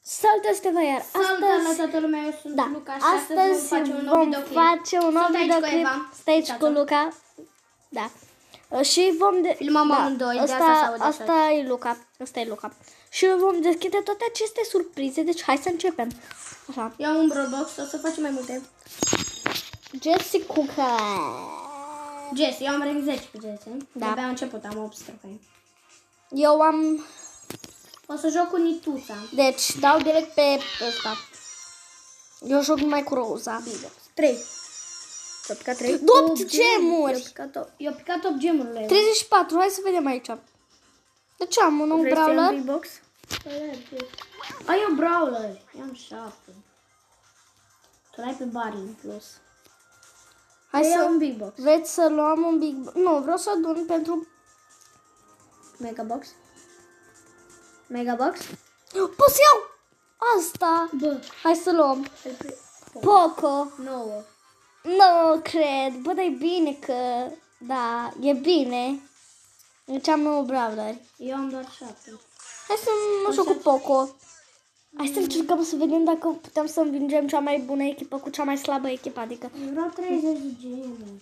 Saltă Steva iar. Saltă la toată lumea, eu sunt Luca și astăzi vom face un nou videoclip. Stai aici cu Luca. Da. Și vom filmăm amândoi, de asta se aude așa. Asta e Luca. Și vom deschide toate aceste surprize, deci hai să începem. Așa. Iau un Roblox, o să facem mai multe. Jessica. Jess, eu am rank 10 pe Jess. Da. De-abia am început, am 8 trofei. Eu am... O să joc cu Nituța. Deci, dau direct pe ăsta. Eu joc numai cu Roza. 3. S-a picat 3. 8 gemuri. Eu picat 8 gemurile. 34, hai să vedem aici. De ce am un brawler? Vrei box? Ai un brawler. I-am 7. Tu l-ai pe Barry în plus. Hai să un big box. Vreți să luăm un big box? Nu, vreau să adun pentru Mega box. Mega box? Pot să iau asta. Bă. Hai să luăm Poco. 9. Nu cred. Bă, dar e bine că... Da, e bine. Deci am 9 brawleri. Eu am doar 7. Hai să mă joc cu Poco. Hai să încercăm să vedem dacă putem să învingem cea mai bună echipă cu cea mai slabă echipă. Adică... Vreau 30 de gemuri.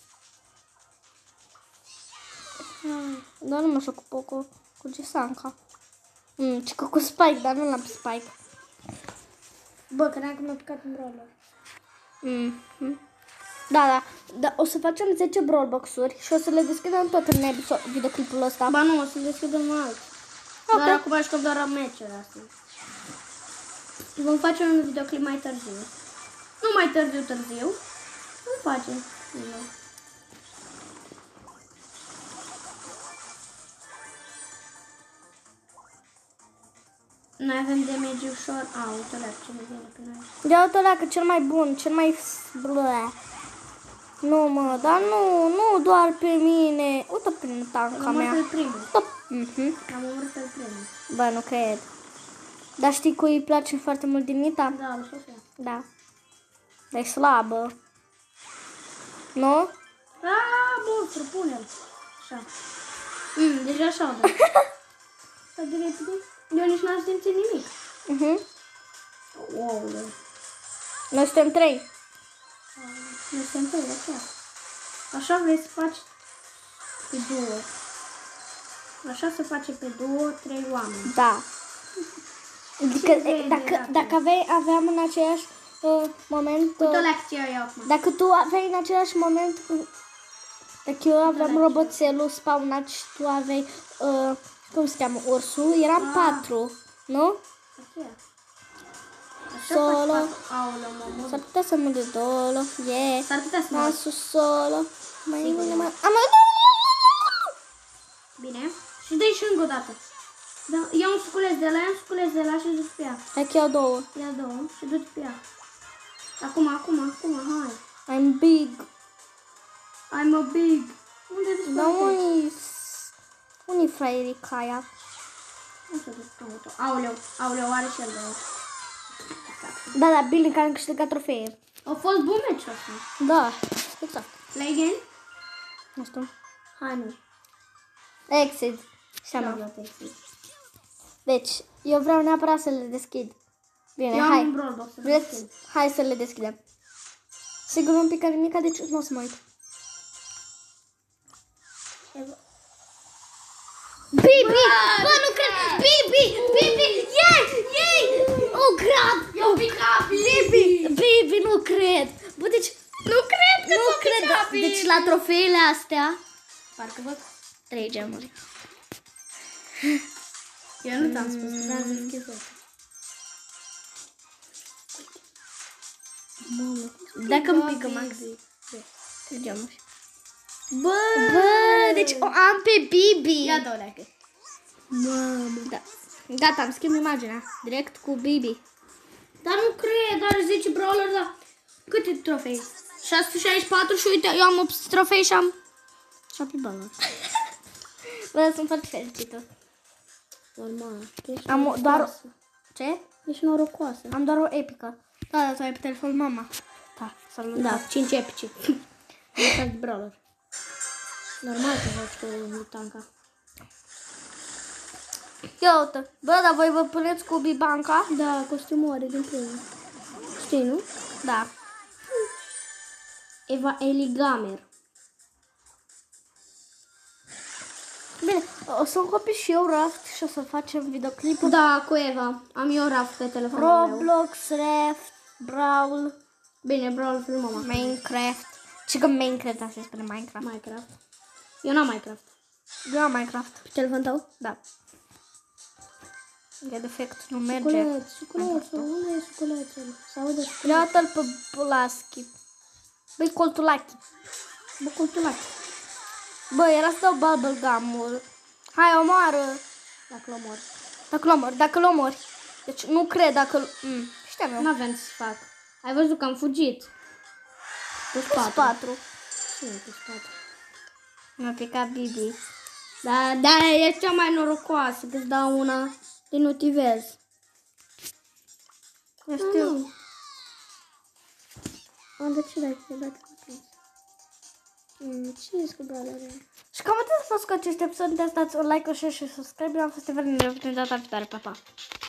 Dar nu mă joc cu Poco. Cu Gisanca. Și cu Spike, dar nu l-am pe Spike. Bă, credeam că mi-a picat un brawler. Da. O să facem 10 brawlbox-uri și o să le deschidem tot în videoclipul ăsta. Ba nu, o să deschidem alt. Okay. Doar acum aș doar meciuri astăzi. Vom face un videoclip mai târziu. Nu mai târziu. Vom face. Noi avem damage ușor. Uite-o ce ne vine pe noi. Ia uite-o că cel mai bun, cel mai... Nu mă, dar nu doar pe mine. Uite prin tanca mea. Am omorât pe primul. Am omorât pe primul. Bă, nu cred. Dar știi cui îi place foarte mult din Nita? Da, lui Sofia. Da. Dar e slabă. Nu? Monstru, pune-l. Așa. Deja așa, da. Stai de repede. Eu nici n-am simțit nimic. Wow. Noi suntem 3. Noi suntem 3, așa. Așa vrei să faci pe duo. Așa se face pe duo 3 oameni. Da. Adică, dacă aveam în același moment... Uite-o ce eu acum. Dacă tu aveai în același moment... Dacă eu aveam roboțelul spawnat și tu aveai... cum se cheamă? Ursul, eram 4, nu? Solo. S-ar putea să mă de dolo. S-ar putea să mă solo. Bine. Și dă-i și încă o dată. Ia un suculeț de la, și du-ți pe ea. Dacă iau 2. Ia 2 și du-ți pe ea. Acum, hai. I'm big. I'm a big. Unde duci? Da, unii fraierii ca aia. Nu se duc. Aoleu, are și el 2. Da, bine că am câștigat trofee. Au fost bun meciul ăsta. Da, exact. Play again? Nu știu. Hai, nu. Exit. Deci, eu vreau neapărat să le deschid. Bine, eu hai. am un Brawlbox. Hai să le deschidem. Sigur un pic nimica, deci nu o să mă uit. Bibi! Bă, nu cred! Bibi! Yay! Oh, grab! Eu picat Bibi, nu cred! Bă, deci... Nu cred că nu cred! Deci la trofeele astea... Parcă văd 3 gemuri. Eu nu ți-am spus că n-am deschis. Dacă-mi pică max. 3 gemuri. Bă, deci o am pe Bibi. Ia două leacă. Mamă. Da. Gata, am schimb imaginea. Direct cu Bibi. Dar nu cred, are 10 brawler, da. Câte trofei? 664 și uite, eu am 8 trofei și am 7 brawler. Bă, sunt foarte fericită. Normal. Am doar... Ce? Ești norocoasă. Am doar o epică. Da, tu ai pe telefon mama. Da, salut. Da, 5 epice. Nu de brawler. Normal că faci cu Lutanca. Ia uite. Bă, dar voi vă puneți cu Bibanca? Da, costumul are din primul. Știi, nu? Da. Eva Eligamer. Bine, o să-mi copii și eu Raft și o să facem videoclipuri. Da, cu Eva. Am eu Raft pe telefonul meu. Roblox, Raft, Brawl, Bine, Brawl filmăm acum. Minecraft. Ce că Minecraft, asta se spune Minecraft. Minecraft. Eu n-am Minecraft. Eu am Minecraft. Pe telefon tău? Da. E defect, nu merge. Suculețul, unde e suculețul? Se aude Ia-te-l pe Bulaschi. Băi, Coltulachi. Bă, cultulac. Bă, era să dau bubblegum-ul. Hai, omoară. Dacă l omori. Deci nu cred dacă știam eu. N-aveam să fac. Ai văzut că am fugit. Pe Plus 4. Ce e pe spate? Mi-a picat Bibi. Da, e cea mai norocoasă că îți dau una din utivez. Eu știu. De ce dai că dai ce e cu bralele? Și cam atât a fost cu acest episod. De dați un like, un share și subscribe. Eu am fost Evelina. Ne vedem data viitoare. Pa, pa.